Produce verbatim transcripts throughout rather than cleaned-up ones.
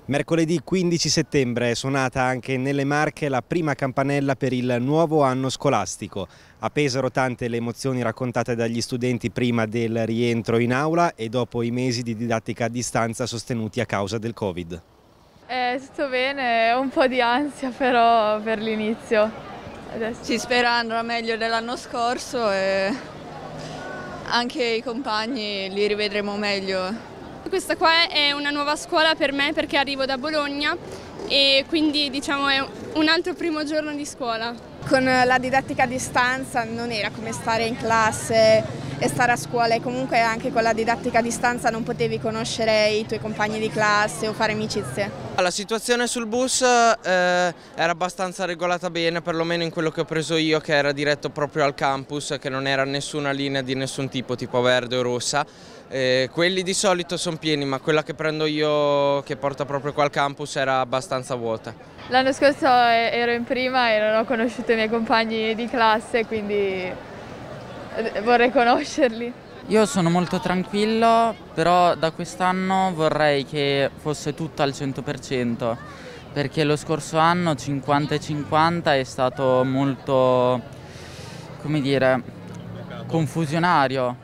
Mercoledì quindici settembre è suonata anche nelle Marche la prima campanella per il nuovo anno scolastico. A Pesaro tante le emozioni raccontate dagli studenti prima del rientro in aula e dopo i mesi di didattica a distanza sostenuti a causa del Covid. È tutto bene, ho un po' di ansia però per l'inizio. Adesso... Si spera andrà meglio dell'anno scorso e anche i compagni li rivedremo meglio. Questa qua è una nuova scuola per me perché arrivo da Bologna e quindi diciamo è un altro primo giorno di scuola. Con la didattica a distanza non era come stare in classe e stare a scuola, e comunque anche con la didattica a distanza non potevi conoscere i tuoi compagni di classe o fare amicizie. La situazione sul bus eh, era abbastanza regolata bene, perlomeno in quello che ho preso io, che era diretto proprio al campus, che non era nessuna linea di nessun tipo, tipo verde o rossa. Eh, quelli di solito sono pieni, ma quella che prendo io, che porta proprio qua al campus, era abbastanza vuota. L'anno scorso ero in prima e non ho conosciuto i miei compagni di classe, quindi vorrei conoscerli. Io sono molto tranquillo, però da quest'anno vorrei che fosse tutto al cento per cento, perché lo scorso anno cinquanta e cinquanta è stato molto, come dire, confusionario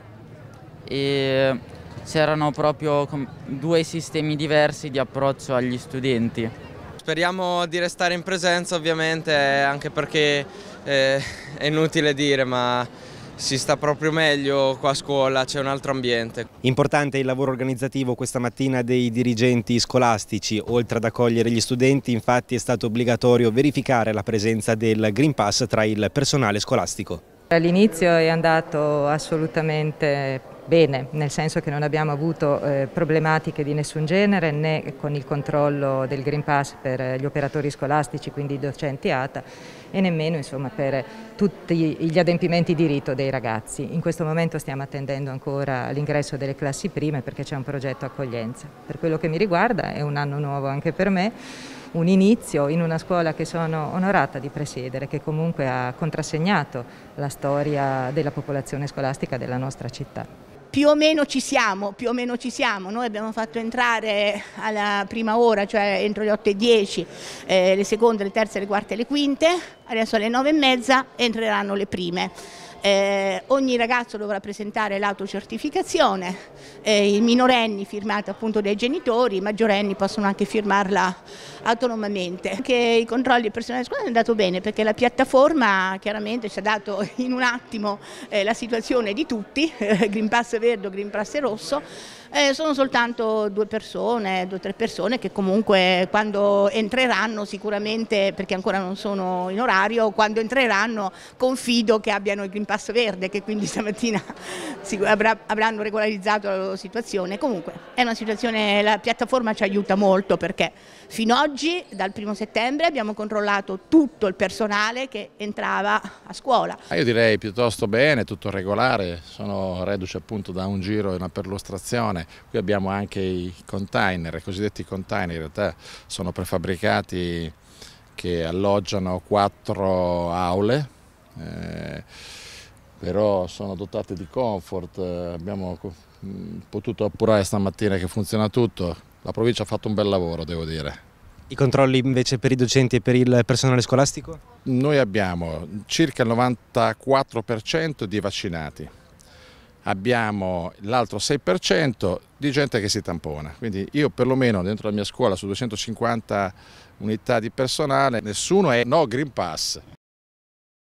e c'erano proprio due sistemi diversi di approccio agli studenti. Speriamo di restare in presenza, ovviamente, anche perché eh, è inutile dire, ma si sta proprio meglio qua a scuola, c'è un altro ambiente. Importante il lavoro organizzativo questa mattina dei dirigenti scolastici. Oltre ad accogliere gli studenti, infatti, è stato obbligatorio verificare la presenza del Green Pass tra il personale scolastico. All'inizio è andato assolutamente bene, nel senso che non abbiamo avuto eh, problematiche di nessun genere, né con il controllo del Green Pass per gli operatori scolastici, quindi i docenti A T A, e nemmeno insomma, per tutti gli adempimenti di rito dei ragazzi. In questo momento stiamo attendendo ancora l'ingresso delle classi prime perché c'è un progetto accoglienza. Per quello che mi riguarda è un anno nuovo anche per me, un inizio in una scuola che sono onorata di presiedere, che comunque ha contrassegnato la storia della popolazione scolastica della nostra città. Più o meno ci siamo, più o meno ci siamo. Noi abbiamo fatto entrare alla prima ora, cioè entro le otto e dieci, eh, le seconde, le terze, le quarte e le quinte. Adesso alle nove e mezza entreranno le prime. Eh, ogni ragazzo dovrà presentare l'autocertificazione, eh, i minorenni firmati appunto dai genitori, i maggiorenni possono anche firmarla autonomamente. Anche i controlli del personale scuola è andato bene perché la piattaforma chiaramente ci ha dato in un attimo eh, la situazione di tutti, eh, Green Pass verde o Green Pass rosso. Eh, sono soltanto due persone, due o tre persone che comunque quando entreranno sicuramente, perché ancora non sono in orario, quando entreranno confido che abbiano il Green Pass verde, che quindi stamattina avranno regolarizzato la loro situazione. Comunque è una situazione, la piattaforma ci aiuta molto perché fino ad oggi, dal primo settembre, abbiamo controllato tutto il personale che entrava a scuola. Io direi piuttosto bene, tutto regolare, sono reduce appunto da un giro e una perlustrazione. Qui abbiamo anche i container, i cosiddetti container, in realtà sono prefabbricati che alloggiano quattro aule, eh, però sono dotati di comfort, eh, abbiamo potuto appurare stamattina che funziona tutto, la provincia ha fatto un bel lavoro, devo dire. I controlli invece per i docenti e per il personale scolastico? Noi abbiamo circa il novantaquattro per cento di vaccinati. Abbiamo l'altro sei per cento di gente che si tampona, quindi io perlomeno dentro la mia scuola su duecentocinquanta unità di personale nessuno è no Green Pass.